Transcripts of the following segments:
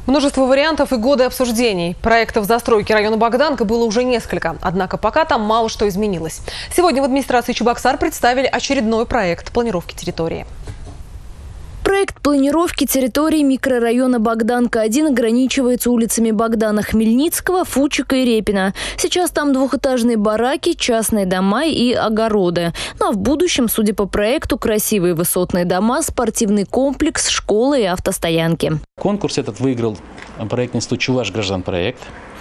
Множество вариантов и годы обсуждений. Проектов застройки района Богданка было уже несколько. Однако пока там мало что изменилось. Сегодня в администрации Чебоксар представили очередной проект планировки территории. Проект планировки территории микрорайона Богданка-1 ограничивается улицами Богдана Хмельницкого, Фучика и Репина. Сейчас там двухэтажные бараки, частные дома и огороды. Ну а в будущем, судя по проекту, красивые высотные дома, спортивный комплекс, школы и автостоянки. Конкурс этот выиграл проектный институт «Чувашгражданпроект».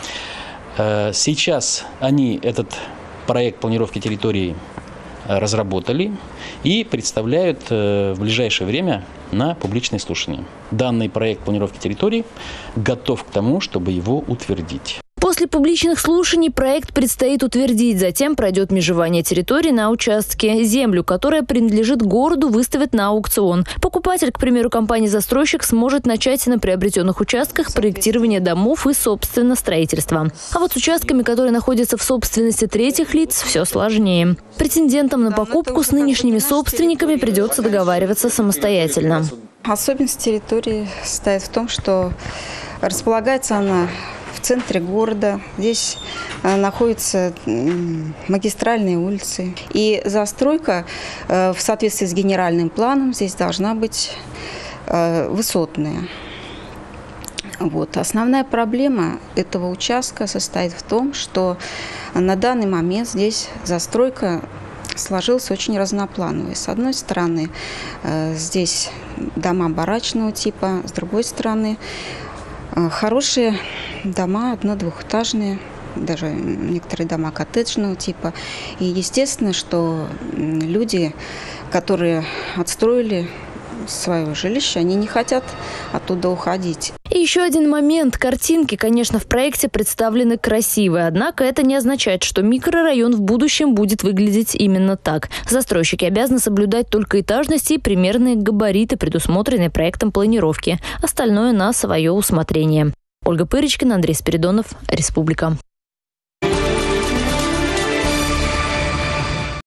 Сейчас они этот проект планировки территории разработали и представляют в ближайшее время на публичное слушание. Данный проект планировки территории готов к тому, чтобы его утвердить. После публичных слушаний проект предстоит утвердить. Затем пройдет межевание территории на участке. Землю, которая принадлежит городу, выставят на аукцион. Покупатель, к примеру, компания-застройщик, сможет начать на приобретенных участках проектирование домов и, собственно, строительство. А вот с участками, которые находятся в собственности третьих лиц, все сложнее. Претендентам на покупку с нынешними собственниками придется договариваться самостоятельно. Особенность территории состоит в том, что располагается она в центре города. Здесь находятся магистральные улицы. И застройка в соответствии с генеральным планом здесь должна быть высотная. Основная проблема этого участка состоит в том, что на данный момент здесь застройка сложилась очень разноплановой. С одной стороны, здесь дома барачного типа, с другой стороны, хорошие дома, одно-двухэтажные, даже некоторые дома коттеджного типа. И естественно, что люди, которые отстроили свое жилище, они не хотят оттуда уходить. И еще один момент. Картинки, конечно, в проекте представлены красивые. Однако это не означает, что микрорайон в будущем будет выглядеть именно так. Застройщики обязаны соблюдать только этажности и примерные габариты, предусмотренные проектом планировки. Остальное на свое усмотрение. Ольга Пырочкина, Андрей Спиридонов, Республика.